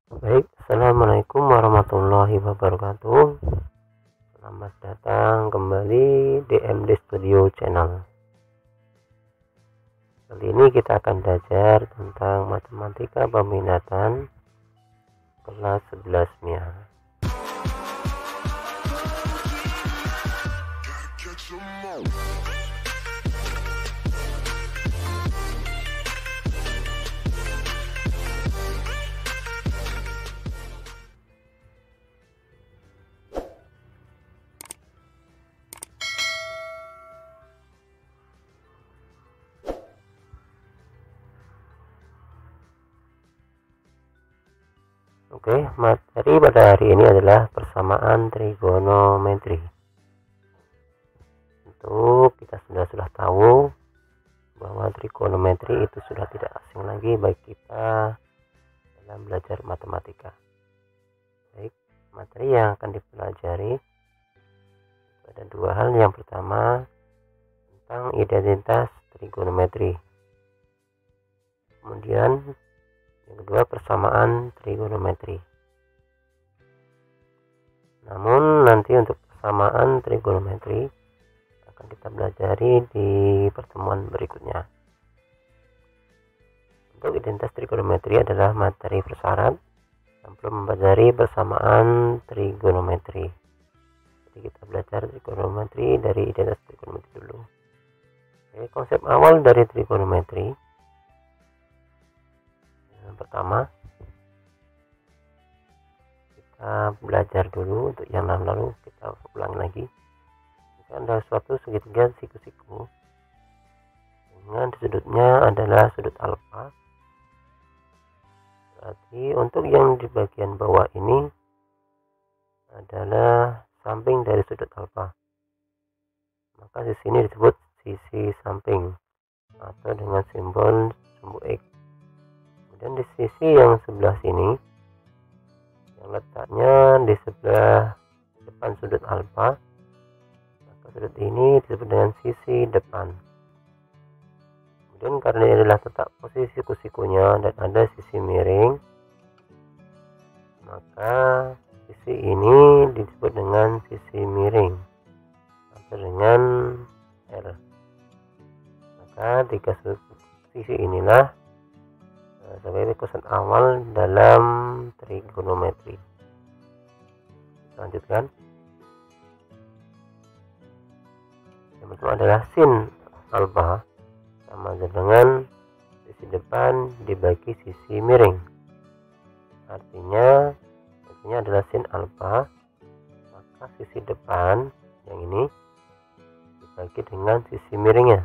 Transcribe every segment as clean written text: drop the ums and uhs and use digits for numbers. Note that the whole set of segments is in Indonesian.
Baik, assalamualaikum warahmatullahi wabarakatuh. Selamat datang kembali di MD Studio Channel. Kali ini kita akan belajar tentang matematika peminatan kelas 11 MIA. Oke, materi pada hari ini adalah persamaan trigonometri. Tentu kita sudah tahu bahwa trigonometri itu sudah tidak asing lagi bagi kita dalam belajar matematika. Baik, materi yang akan dipelajari ada dua hal. Yang pertama tentang identitas trigonometri, kemudian yang kedua persamaan trigonometri. Namun nanti untuk persamaan trigonometri akan kita pelajari di pertemuan berikutnya. Untuk identitas trigonometri adalah materi persyarat yang belum mempelajari persamaan trigonometri. Jadi kita belajar trigonometri dari identitas trigonometri dulu. Oke, konsep awal dari trigonometri. Yang pertama kita belajar dulu, untuk yang lalu kita ulangi lagi. Misalkan ada suatu segitiga siku-siku dengan sudutnya adalah sudut alfa. Berarti untuk yang di bagian bawah ini adalah samping dari sudut alfa, maka di sini disebut sisi samping atau dengan simbol sumbu X. Dan di sisi yang sebelah sini yang letaknya di sebelah depan sudut alfa, maka sudut ini disebut dengan sisi depan. Kemudian karena ini adalah tetap posisi siku-sikunya dan ada sisi miring, maka sisi ini disebut dengan sisi miring atau dengan R. Maka tiga sisi inilah sebagai konsep awal dalam trigonometri. Lanjutkan. Yang pertama adalah sin alfa sama dengan sisi depan dibagi sisi miring. Artinya adalah sin alfa, maka sisi depan yang ini dibagi dengan sisi miringnya.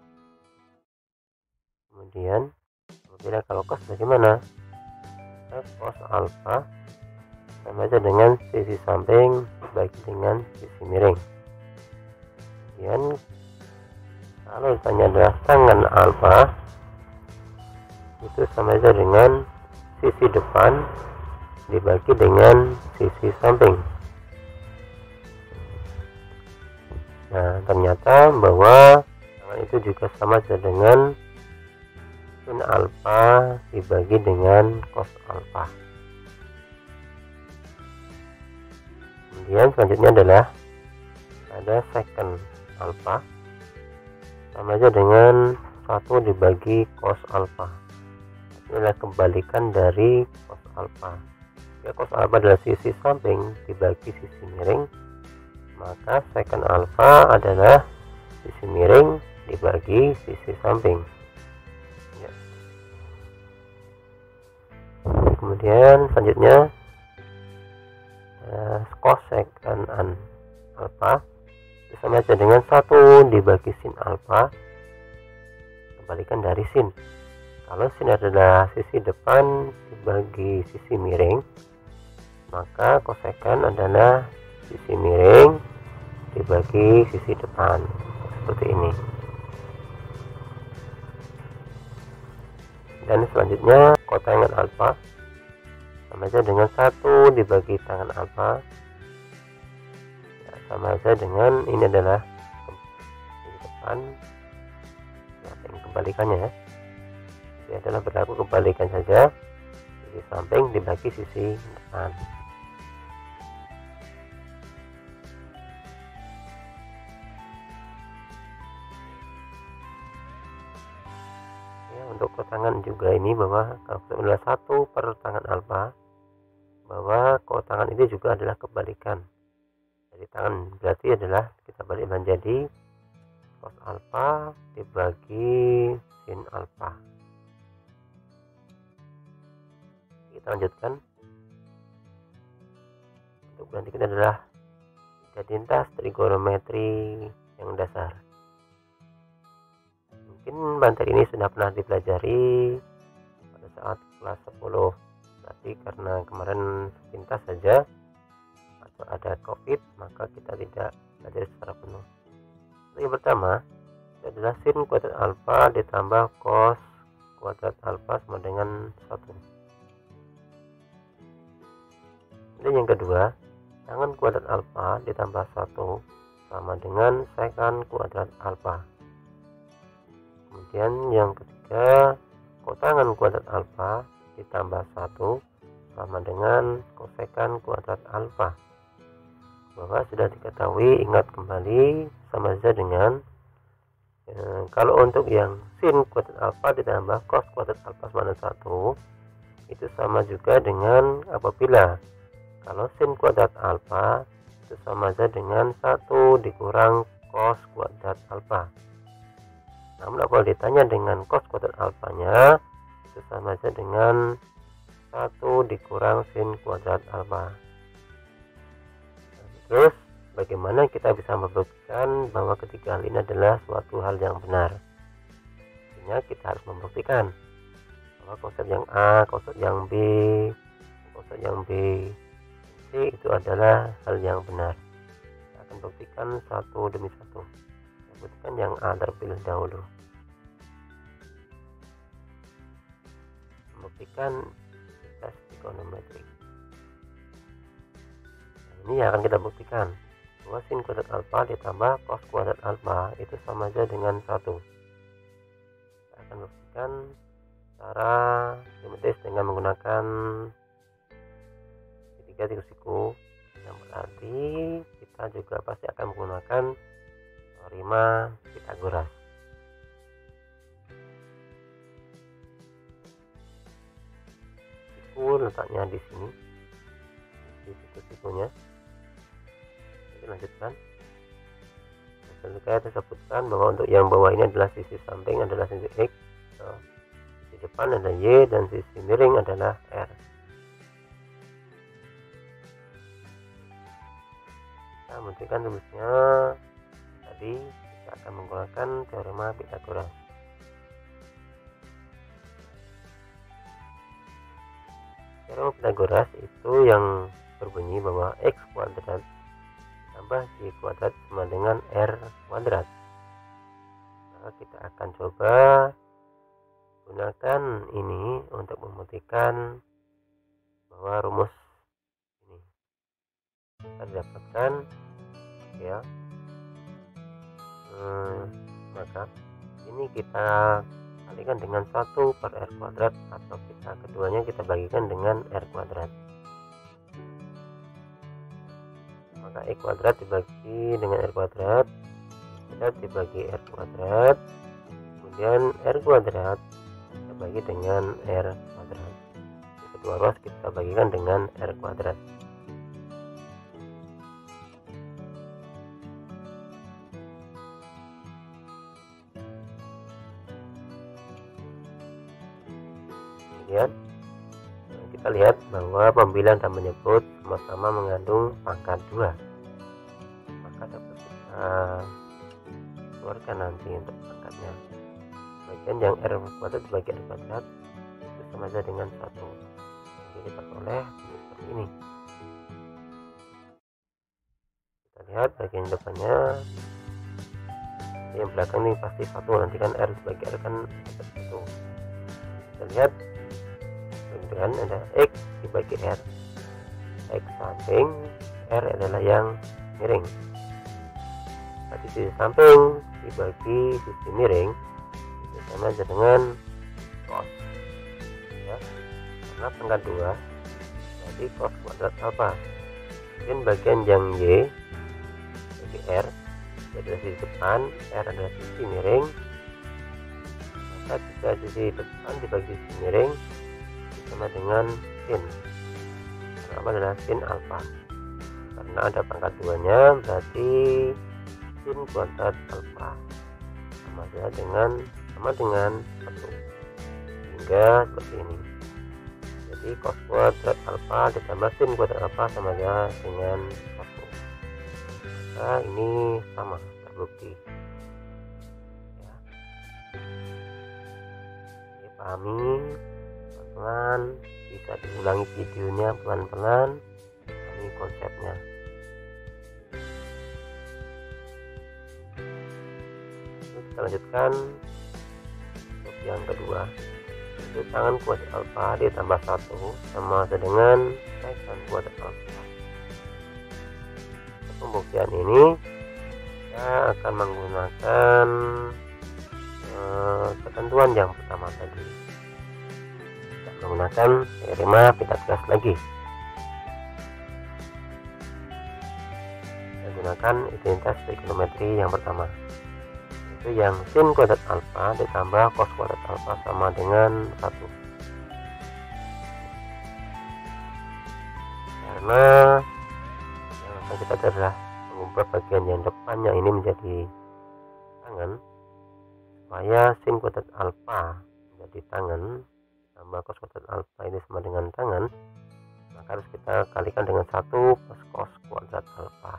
Kemudian apabila kalau cos bagaimana? Cos alfa sama saja dengan sisi samping dibagi dengan sisi miring. Kemudian kalau ditanya adalah tangen alfa, itu sama saja dengan sisi depan dibagi dengan sisi samping. Nah, ternyata bahwa tangen itu juga sama saja dengan sin alfa dibagi dengan cos alfa. Kemudian selanjutnya adalah ada secant alfa sama saja dengan 1 dibagi cos alfa. Ini adalah kebalikan dari cos alfa. Jika cos alfa adalah sisi samping dibagi sisi miring, maka secant alfa adalah sisi miring dibagi sisi samping. Kemudian selanjutnya cosecant alfa sama saja dengan 1 dibagi sin alfa, kebalikan dari sin. Kalau sin adalah sisi depan dibagi sisi miring, maka cosecant adalah sisi miring dibagi sisi depan, seperti ini. Dan selanjutnya kotangen alfa sama saja dengan 1 dibagi tangen alfa, ya, sama saja dengan ini adalah sisi depan, ya, ini kebalikannya ya. Ini adalah berlaku kebalikan saja. Di sisi samping dibagi sisi depan. Ya, untuk kotangan juga ini bahwa kalau adalah 1 per tangan alfa, bahwa kotangan ini juga adalah kebalikan dari tangan, berarti adalah kita balik menjadi cos alfa dibagi sin alfa. Kita lanjutkan. Untuk nanti kita adalah identitas trigonometri yang dasar. Mungkin materi ini sudah pernah dipelajari pada saat kelas 10, tapi karena kemarin sepintas saja atau ada COVID, maka kita tidak belajar secara penuh. Yang pertama itu adalah sin kuadrat alfa ditambah cos kuadrat alfa sama dengan 1. Dan yang kedua, tangan kuadrat alfa ditambah 1 sama dengan sekan kuadrat alfa. Kemudian yang ketiga, kotangan kuadrat alfa ditambah 1 sama dengan kosekan kuadrat alfa. Bahwa sudah diketahui, ingat kembali, sama saja dengan kalau untuk yang sin kuadrat alfa ditambah cos kuadrat alfa sama dengan 1, itu sama juga dengan apabila kalau sin kuadrat alfa itu sama saja dengan 1 dikurang cos kuadrat alfa. Namun kalau ditanya dengan cos kuadrat alfanya, itu sama saja dengan 1 dikurang sin kuadrat alfa. Terus bagaimana kita bisa membuktikan bahwa ketiga hal ini adalah suatu hal yang benar? Artinya kita harus membuktikan bahwa konsep yang A, konsep yang B, konsep yang B, C itu adalah hal yang benar. Kita akan buktikan satu demi satu. Kita buktikan yang A terlebih dahulu. Membuktikan tes trigonometri. Ini yang akan kita buktikan bahwa sin kuadrat alfa ditambah cos kuadrat alfa itu sama saja dengan 1. Kita akan buktikan secara geometris dengan menggunakan segitiga siku, yang berarti kita juga pasti akan menggunakan teorema Pythagoras. Siku letaknya di sini, di situ sikunya. Lanjutkan. Saya sebutkan bahwa untuk yang bawah ini adalah sisi samping adalah sisi X, sisi depan adalah Y, dan sisi miring adalah R. Kita membuktikan rumusnya tadi, kita akan menggunakan teorema Pythagoras. Teorema Pythagoras itu yang berbunyi bahwa X kuadrat tambah Y kuadrat sama dengan R kuadrat. Maka kita akan coba gunakan ini untuk membuktikan bahwa rumus ini kita dapatkan, ya. Maka ini kita kalikan dengan 1 per R kuadrat, atau kita keduanya kita bagikan dengan R kuadrat. Maka E kuadrat dibagi dengan R kuadrat, kuadrat dibagi R kuadrat, kemudian R kuadrat kita bagi dengan R kuadrat. Kedua ruas kita bagikan dengan R kuadrat. Kemudian kita lihat bahwa pembilang dan menyebut sama-sama mengandung pangkat 2, maka dapat kita keluarkan nanti untuk pangkatnya. Bagian yang R kuadrat dibagi R kuadrat itu sama saja dengan 1, jadi dapat oleh seperti ini. Kita lihat bagian depannya, yang belakang ini pasti 1, nanti kan R dibagi R kan dapat 1. Kita lihat dan ada X dibagi R, X samping, R adalah yang miring. Berarti sisi samping dibagi sisi miring itu sama saja dengan cos, ya. karena pangkat 2 jadi cos kuadrat alfa. Dan bagian yang Y bagi R adalah sisi depan, R adalah sisi miring, maka jika sisi depan dibagi sisi miring sama dengan sin. Kenapa adalah sin alfa? Karena ada pangkat 2 nya, berarti sin kuadrat alfa sama dengan 1, hingga seperti ini. Jadi cos kuadrat alfa ditambah sin kuadrat alfa sama dengan 1. Maka ini sama, terbukti ya. Ini pahami pelan-pelan, bisa diulangi videonya pelan-pelan, pahami konsepnya. Kita lanjutkan untuk yang kedua, itu tangan kuadrat alfa ditambah 1 sama dengan sekan kuadrat alfa. Untuk pembuktian ini kita akan menggunakan ketentuan yang pertama tadi, kita menggunakan teorema Pythagoras lagi. Kita gunakan identitas trigonometri yang pertama, itu yang sin kuadrat alfa ditambah cos kuadrat alfa sama dengan 1. Karena yang akan kita adalah mengubah bagian yang depannya ini menjadi tangan, supaya sin kuadrat alfa menjadi tangan ditambah cos kuadrat alfa ini sama dengan tangan, maka harus kita kalikan dengan 1 plus cos kuadrat alfa.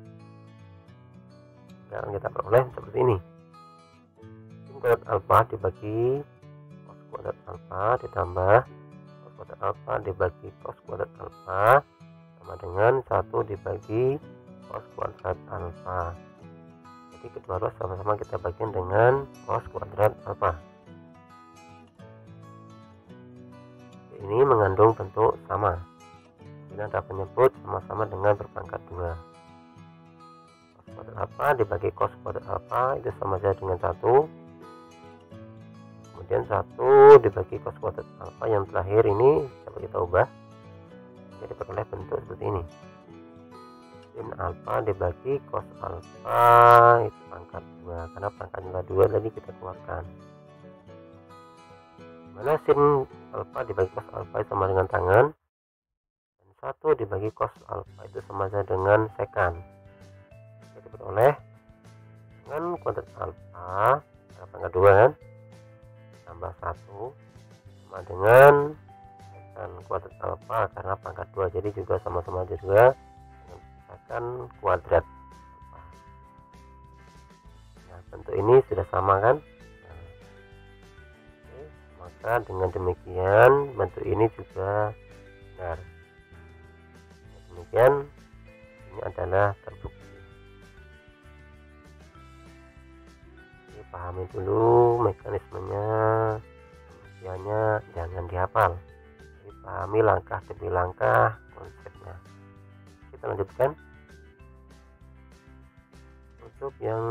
Sekarang kita peroleh seperti ini, kuadrat alfa dibagi cos kuadrat alfa ditambah cos kuadrat alfa dibagi cos kuadrat alfa sama dengan 1 dibagi cos kuadrat alfa. Jadi kedua ruas sama-sama kita bagikan dengan cos kuadrat alfa. Ini mengandung bentuk sama, bila dapat menyebut sama-sama dengan berpangkat 2. Cos kuadrat alfa dibagi cos kuadrat alfa itu sama saja dengan 1. Kemudian 1 dibagi cos kuadrat alfa yang terakhir ini dapat kita ubah jadi beroleh bentuk seperti ini, sin alfa dibagi cos alfa itu pangkat 2, karena pangkatnya 2 tadi kita keluarkan. Mana sin alfa dibagi cos alfa sama dengan tangan, dan 1 dibagi cos alfa itu sama saja dengan sekan. Jadi beroleh dengan kuadrat alfa karena pangkat 2 kan, tambah 1 sama dengan sekan kuadrat alfa karena pangkat 2, jadi juga sama-sama juga dengan sekan kuadrat alfa. Nah, bentuk ini sudah sama kan. Nah, oke, maka dengan demikian bentuk ini juga benar. Demikian ini adalah terbukti. Pahami dulu mekanismenya, pembuktiannya jangan dihafal, jadi pahami langkah demi langkah konsepnya. Kita lanjutkan untuk yang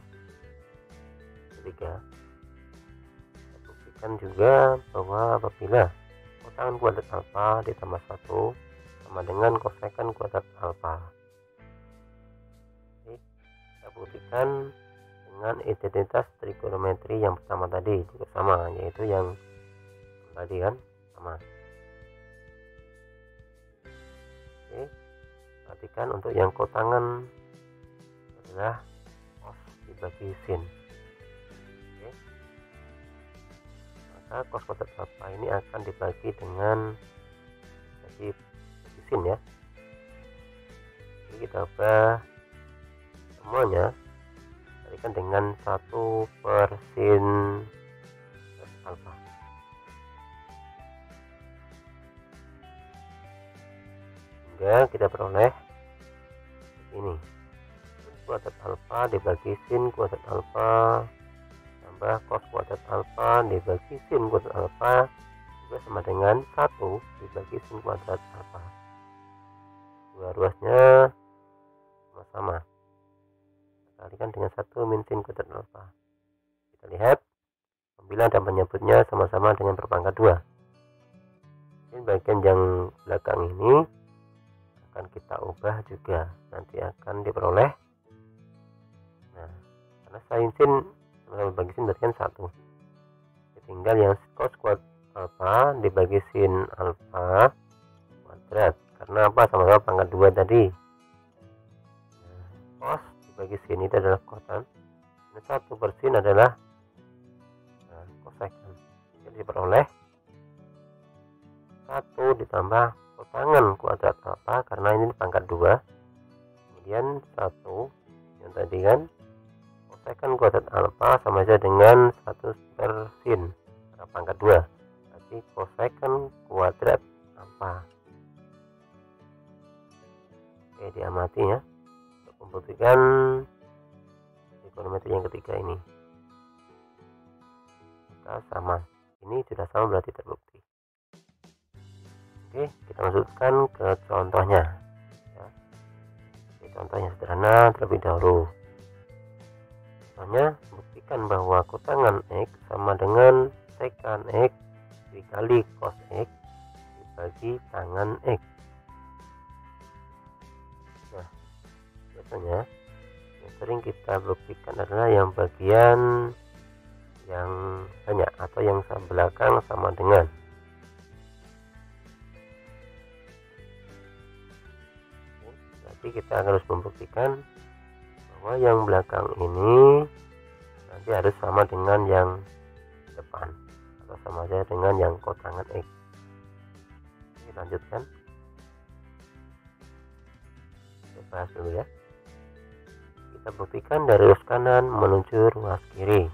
ketiga. Kita buktikan juga bahwa apabila kotangan kuadrat alfa ditambah 1 sama dengan kosekan kuadrat alfa. Jadi, kita buktikan dengan identitas trigonometri yang pertama tadi juga sama, yaitu yang tadi kan sama. Oke, perhatikan untuk yang kotangan adalah cos dibagi sin. Oke, maka cos kuadrat alfa ini akan dibagi dengan bagi sin ya. Jadi kita ubah semuanya dengan 1 per sin alfa. Hingga kita peroleh ini, kuadrat alfa dibagi sin kuadrat alfa tambah cos kuadrat alfa dibagi sin kuadrat alfa juga sama dengan 1 dibagi sin kuadrat alfa. Dua ruasnya sama-sama kalikan dengan 1 min sin kuadrat alfa. Kita lihat pembilang dan penyebutnya sama-sama dengan berpangkat 2. Mungkin bagian yang belakang ini akan kita ubah juga, nanti akan diperoleh. Nah, karena sin sama bagi sin berarti kan 1, tinggal yang cos kuadrat alfa dibagi sin alfa kuadrat, karena apa, sama-sama pangkat 2 tadi. Nah, cos dibagi sin itu adalah kotan, ini 1 per sin adalah kosekan. Jadi diperoleh 1 ditambah kotangan kuadrat alfa, karena ini pangkat 2, kemudian 1 yang tadi kan kosekan kuadrat alfa sama saja dengan 1 per sin pangkat 2, berarti kosekan kuadrat alfa. Oke, diamati ya untuk membuktikan trigonometri yang ketiga ini. Maka sama, ini sudah sama berarti terbukti. Oke, kita masukkan ke contohnya ya. Oke, contohnya sederhana terlebih dahulu. Contohnya, buktikan bahwa kotangan X sama dengan sekan X dikali cos X dibagi tangan X. Nah, biasanya yang sering kita buktikan adalah yang bagian yang banyak atau yang belakang sama dengan. Berarti kita harus membuktikan bahwa yang belakang ini nanti harus sama dengan yang depan atau sama saja dengan yang kotangan X. Oke, lanjutkan. Kita bahas dulu ya. Kita buktikan dari ruas kanan menuju ruas kiri.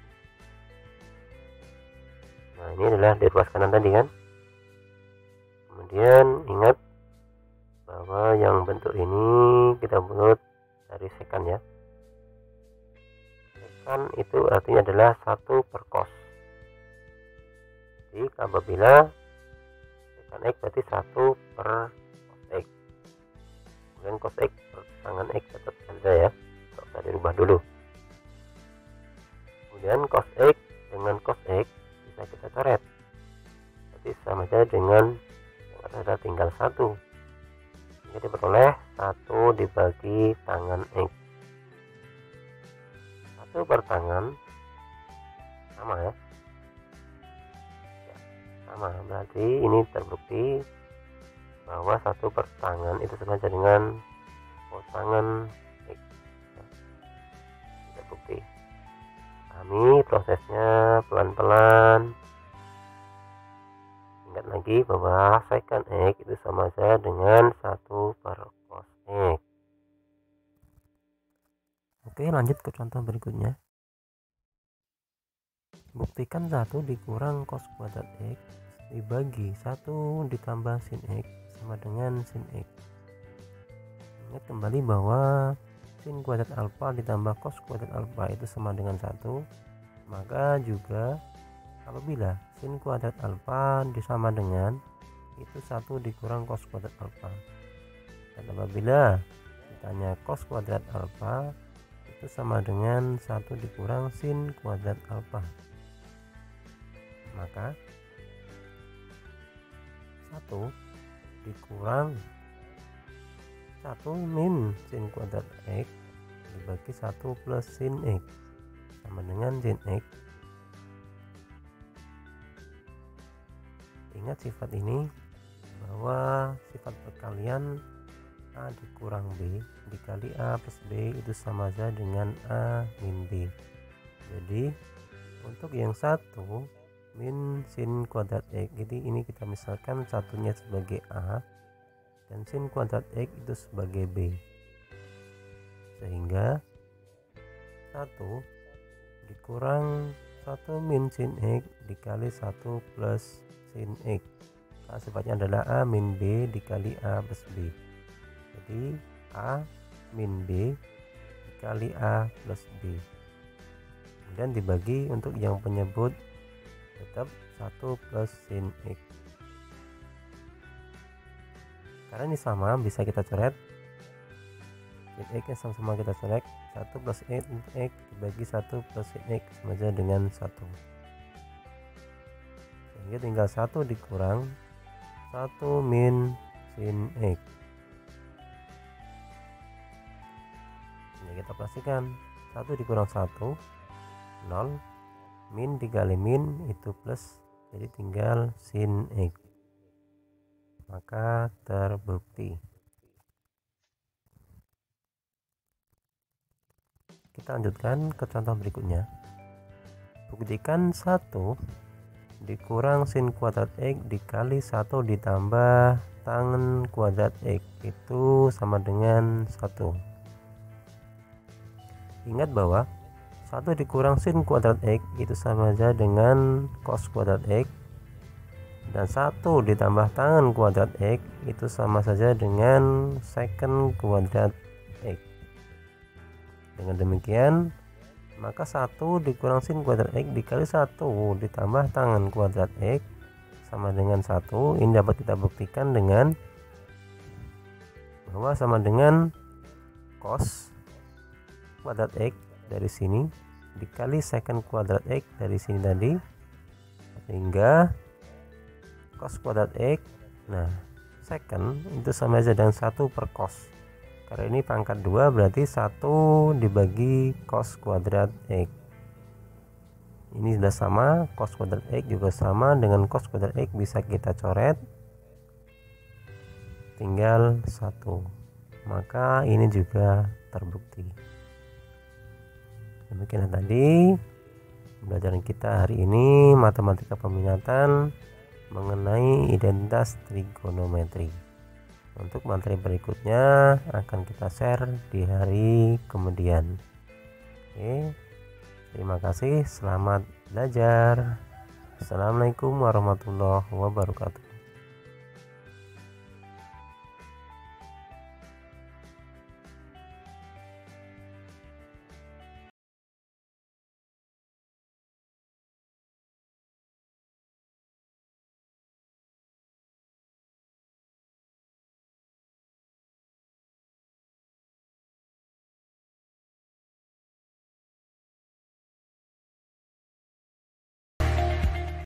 Nah, ini adalah di ruas kanan tadi kan. Kemudian ingat bahwa yang bentuk ini kita buat dari sekan ya. Sekan itu artinya adalah 1 per cos. Jadi apabila sekan X berarti 1 per cos X, kemudian cos X per tangan X tetap saja ya, tidak usah dirubah dulu. Kemudian cos X dengan cos X bisa kita coret, berarti sama saja dengan yang ada tinggal 1. Jadi diperoleh 1 dibagi tangan X. 1 per tangan sama ya. Sama, berarti ini terbukti bahwa 1 per tangan itu sama saja dengan kotangan X ya. Terbukti. Pahami prosesnya pelan-pelan. Ingat lagi bahwa sekan X itu sama saja dengan 1 per cos X. Oke, lanjut ke contoh berikutnya. Buktikan 1 dikurang cos kuadrat X dibagi 1 ditambah sin X sama dengan sin X. Ingat kembali bahwa sin kuadrat alfa ditambah cos kuadrat alfa itu sama dengan 1, maka juga apabila sin kuadrat alfa disama dengan itu 1 dikurang cos kuadrat alfa, dan apabila ditanya cos kuadrat alfa itu sama dengan 1 dikurang sin kuadrat alfa, maka 1 dikurang 1 min sin kuadrat X dibagi 1 plus sin X sama dengan sin X. Ingat sifat ini bahwa sifat perkalian A dikurang B dikali A plus B itu sama saja dengan A min B. Jadi untuk yang 1 min sin kuadrat X, jadi ini kita misalkan satunya sebagai A dan sin kuadrat X itu sebagai B, sehingga 1 dikurang 1 min sin X dikali 1 plus sin X, nah, sifatnya adalah A min B dikali A plus B. Jadi A min B dikali A plus B, kemudian dibagi untuk yang penyebut tetap 1 plus sin X. Karena ini sama, bisa kita coret. Sin X nya sama-sama kita coret. 1 plus X dibagi 1 plus sin X sama saja dengan 1. Sehingga tinggal 1 dikurang 1 min sin X. Ini kita pastikan 1 dikurang 1 0, min dikali min itu plus, jadi tinggal sin X, maka terbukti. Kita lanjutkan ke contoh berikutnya. Buktikan 1 dikurang sin kuadrat X dikali 1 ditambah tangen kuadrat X itu sama dengan 1. Ingat bahwa 1 dikurang sin kuadrat X itu sama saja dengan cos kuadrat X, dan 1 ditambah tangen kuadrat X itu sama saja dengan secant kuadrat X. Dengan demikian, maka 1 dikurang sin kuadrat X dikali 1 ditambah tangen kuadrat X sama dengan 1. Ini dapat kita buktikan dengan bahwa sama dengan cos kuadrat X dari sini dikali secant kuadrat X dari sini tadi, sehingga cos kuadrat X, nah secant itu sama saja dengan 1 per cos. Karena ini pangkat 2 berarti 1 dibagi cos kuadrat X. Ini sudah sama, cos kuadrat X juga sama dengan cos kuadrat X, bisa kita coret, tinggal 1. Maka ini juga terbukti. Demikian tadi pembelajaran kita hari ini, matematika peminatan mengenai identitas trigonometri. Untuk materi berikutnya akan kita share di hari kemudian. Oke, terima kasih, selamat belajar. Assalamualaikum warahmatullahi wabarakatuh.